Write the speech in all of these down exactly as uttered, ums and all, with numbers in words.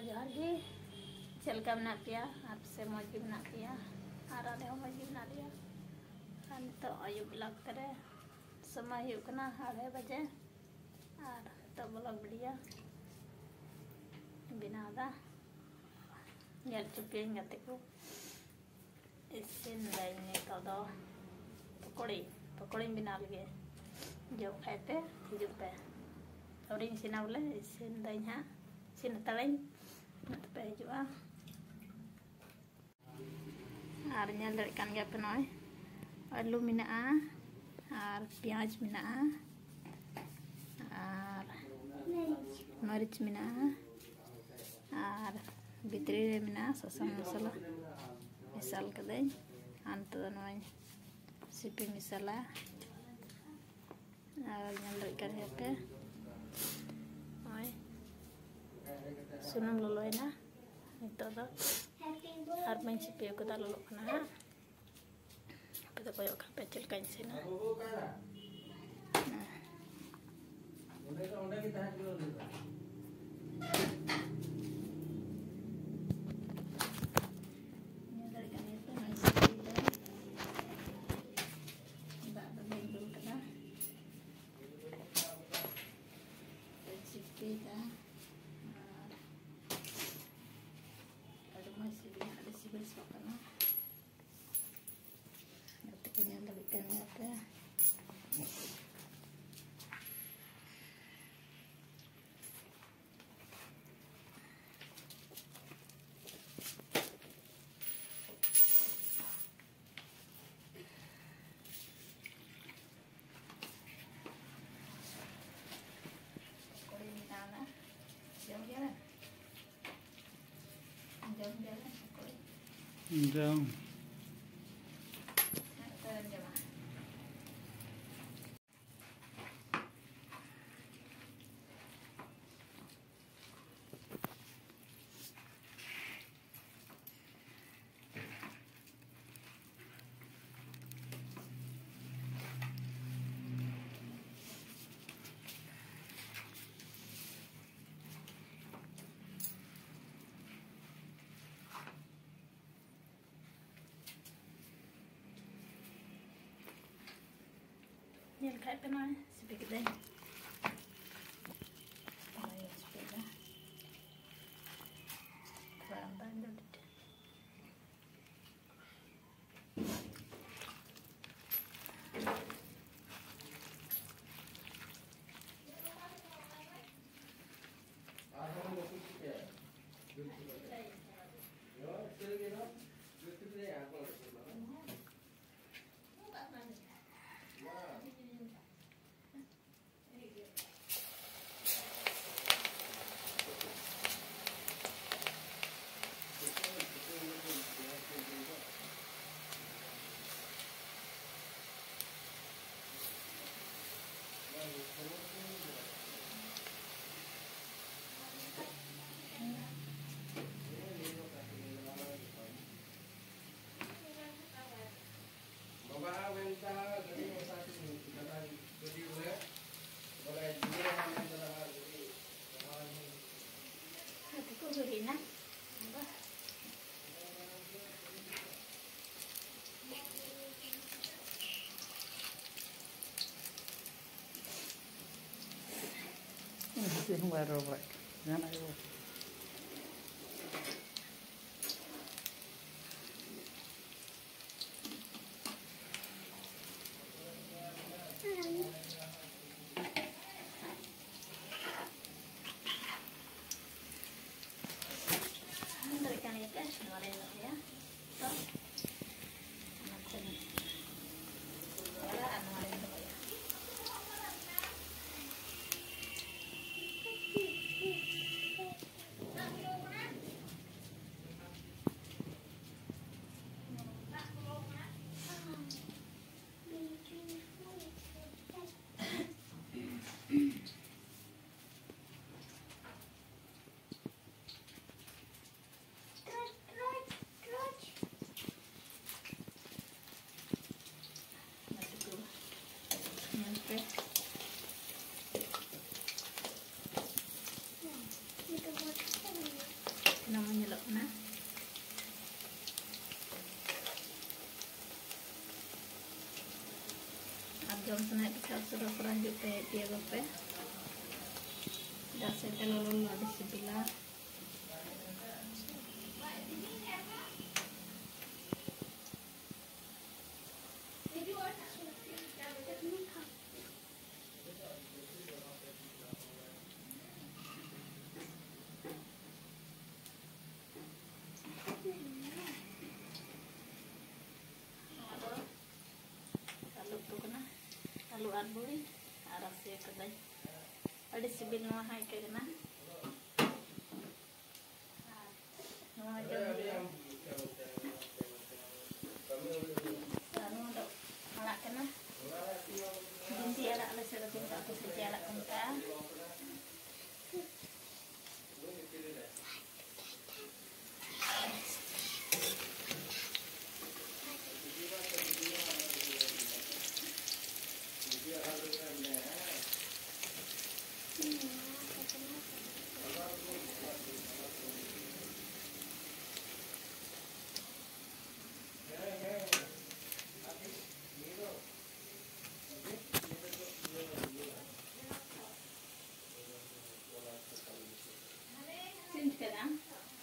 जोहार गे चलका बना पे आपसे मौज भी बना पे और आले हो मौज भी बना लिया तो अयुब ब्लॉग करे समय हुकना अढ़ाई बजे और तो ब्लॉग बढ़िया बनादा गल चुके गते को इसिन दाइने तो दो पकौड़ी पकौड़ी बना लगे जो खाए पे हिजू पे और इसिना बोले इसिन दाइन हाँ इसिन तलाइन मत पे हिजुआ और ñel dari kan gया पे नय आलू मिना और प्याज मिना और मरीच मिना और भितरी रे मिना ससांग मसाला मिसाल कदे अंत नय सिपि मिसाला और ñel dari kan gया पे नय सुनुम ललोयना नितो दो और मैं सिपि को दा ललो कना पे तो कोई का पे चल काइन सेना ओंडे का ओंडे की ता किलो दे dari kan itu masih ada mbak bendul kena recipe dah ada masih banyak ada sih besok kena nanti punya dari kan apa jalan-jalan jalan-jalan Jauh. Ñel kayak pe nय sipi kede ayo sepeda keramba ndut Hatiku berina, Masih baru pak, jangan ayo. berikan itu nolain ya, so macam ya nolain itu ya. ना अब जम सना पिछा सुरा सुरा जुटे दिया गपे जैसे तेल लोल लड़ी सिबिला आलू आर बुड़ी और रसे कदाई अड़ी सिबिल नवा हाय केना नवा जम दिया सानु दो आला केना binti anak ala sira tinta ko sa jala kanta sekarang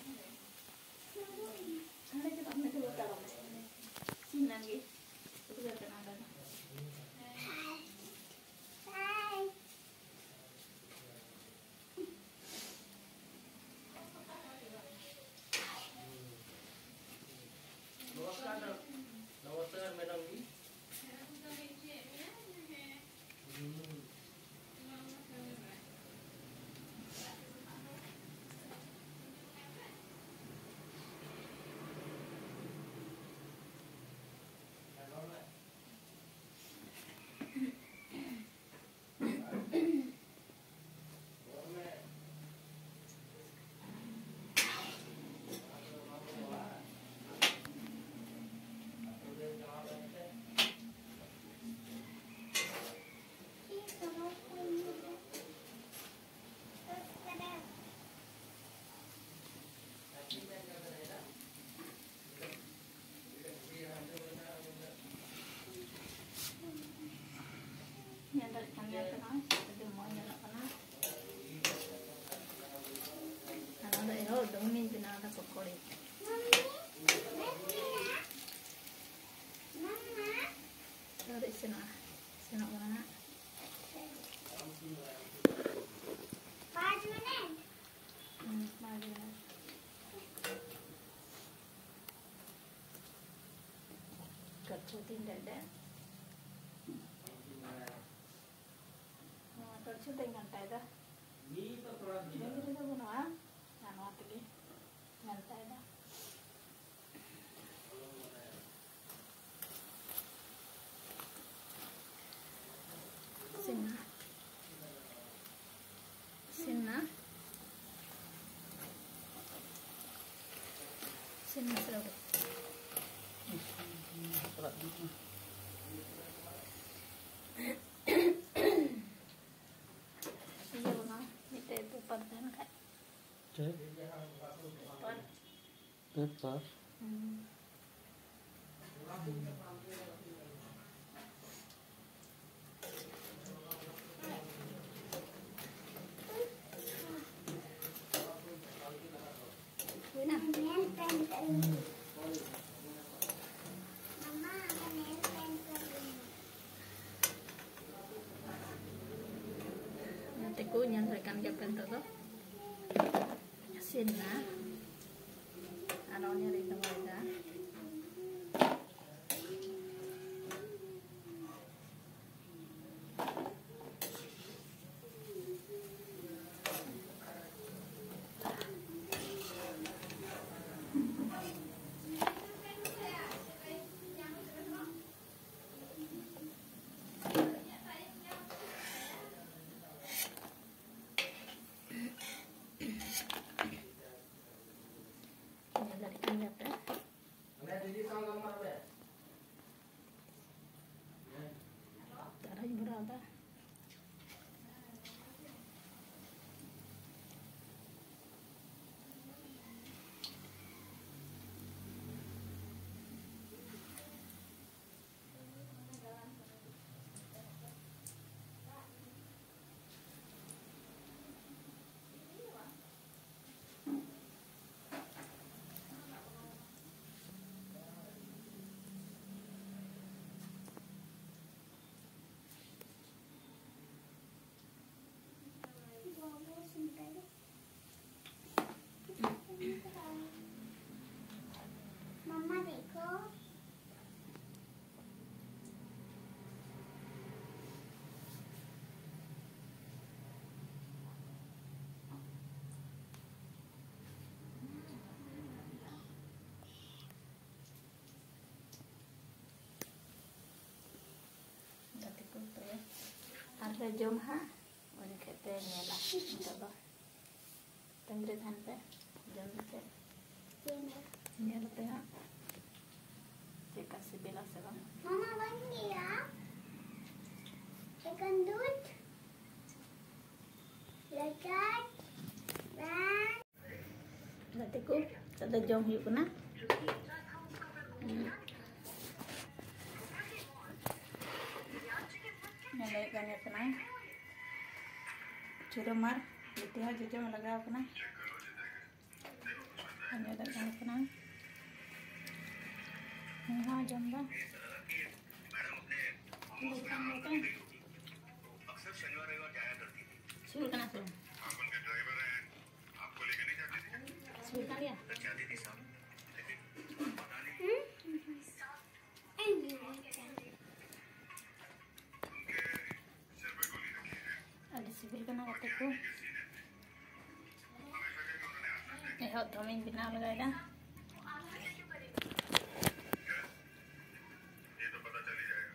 ada juga mereka tahu sini lagi itu gak kenapa hai नमस्कार नमस्कार madam ji yang dari kami kenal jadi mau nyala kenal kalau ada itu dong nih jenah ada pokoknya dari sana sana mana baju mana hmm baju kerja tidak sudah nyantai dah. Ini tu perang dia. Ini kita guna ah, anu apa lagi? Nyantai dah. Sina, Sina, Sina selalu. Cek. Paper. Hmm. Nanti ku nyantarkan jawaban tu. Sina, anaknya di tengah. Dari kami apa? आरे जम हाँ उन खेते नेला इनका बा तंगरे थान पे जम पे नेल पे हाँ चेका से बेला से बा मामा बन गया चिकन दूध लचक बैन लाते को तदा जम हियो कना नेले कने कना चुरो मार इते हा जो में लगाव कना अन्य दा कना कना हां जमदा अक्सर शनिवार रविवार जाया करती थी। शुरू करना शुरू आप उनके ड्राइवर हैं, आपको लेके नहीं जाते थे? शुरू कर लिया जाती थी साहब, लेकिन पता नहीं उनके सिर पे गोली रखी है। अरे सिविल करना करते को हमेशा के उन्होंने आश्वासन दिया, ये हो तो मैं बिना लगाएगा ये तो पता चल ही जाएगा।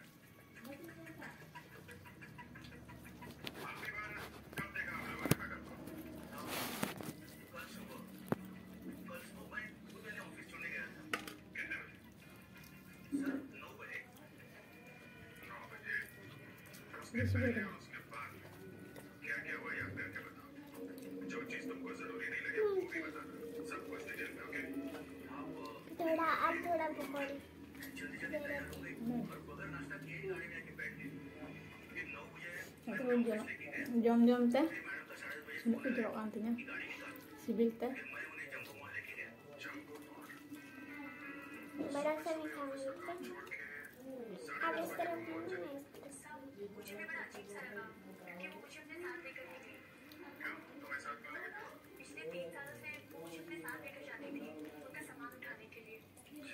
आखिरी बार कब देखा आपने वाले मैडम को? कल सुबह, कल सुबह मैं सुबह ऑफिस छोड़ने गया था। कितने बजे? सर नौ बजे। नौ बजे। उसके पहले और उसके बाद क्या क्या हुआ याद करके बताओ। जो चीज तुमको जरूरी नहीं लगे वो भी बताना। सब कुछ डिटेल में, ओके? आप थोड़ा अब थोड़ा पकौड़ी जल्दी जल्दी तैयार हो गई और बगैर नाश्ता किए ही गाड़ी में आके बैठ गई। फिर नौ बजे itu jom jom teh madam का साढ़े बजे ini tuh jorok antinya गाड़ी निकाली। sibil teh फिर मैं उन्हें जम्बो मॉल लेके गया। जम्बो मॉल बड़ा सा भी खाना है छोड़ के अब इस तरफ खाना है इस तरफ मुझे भी बड़ा अजीब सा लगा क्योंकि वो मुझे अपने साथ लेकर गई थी। क्यों? तुम्हें साथ क्यों लेके गई? पिछले तीन सालों से वो मुझे अपने साथ लेकर जाती थी उनका सामान उठाने के लिए।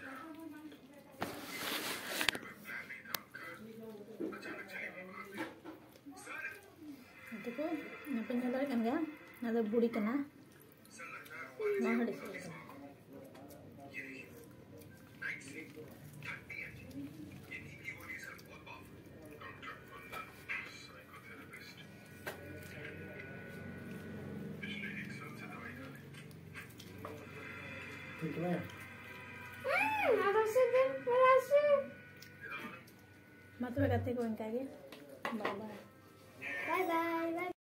कोई प्लान नहीं था उनका, अचानक चली गई वहाँ पे। Sir itu ko nyampe nyadar kan ga nada budi kena sir लगता है हमारे mau जीवन hadis का किस्सा होगा। ये देखिए, नाइट स्लीप थर्टी एच इन्हीं की गोली सर बहुत पावरफुल। डॉक्टर वंदन साइकोथेरेपिस्ट पिछले एक साल से दवाई खा रही। ठीक है अब से दिन बड़ा से इधर आओ ना। matu kate ko engkage bye bye bye bye